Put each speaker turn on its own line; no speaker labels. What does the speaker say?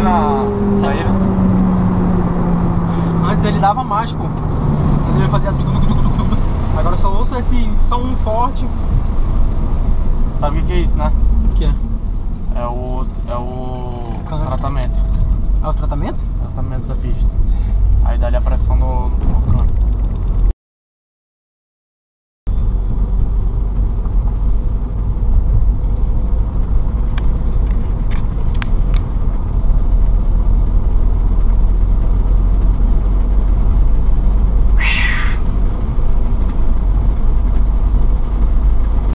na saída?
Antes ele dava mais, pô. Antes ele fazia tudo. Agora eu só ouço só um forte.
Sabe o que é isso, né?
O que é?
É o
Câmbio.
tratamento.
É o tratamento?
Tratamento da pista. Aí dá-lhe a pressão no câmbio.